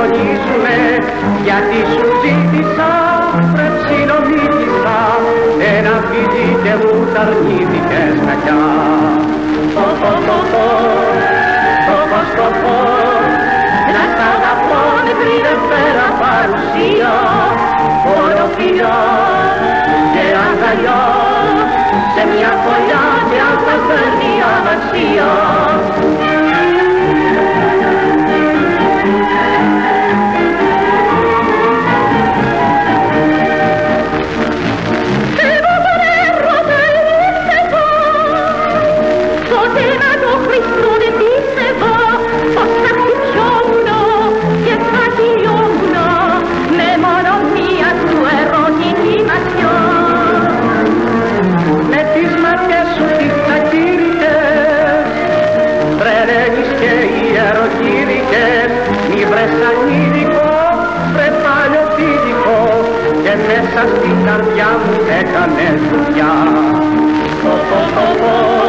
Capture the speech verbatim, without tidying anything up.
κοινωνήσουμε, γιατί σου ζήτησα, βρε ψιλομύθισα, ένα φίδι και μου τ' αρνήθηκες κακιά. Πω πω πω πω, πω πω πω πω, να σ' αγαπώ μικρή δεν φέρα παρουσία, όλο φιλιά και αγκαλιά, σε μια φωλιά και αν θα φέρνει αμαξία. Μέσα στην καρδιά μου έκανες δουλειά. Πω πω πω πω.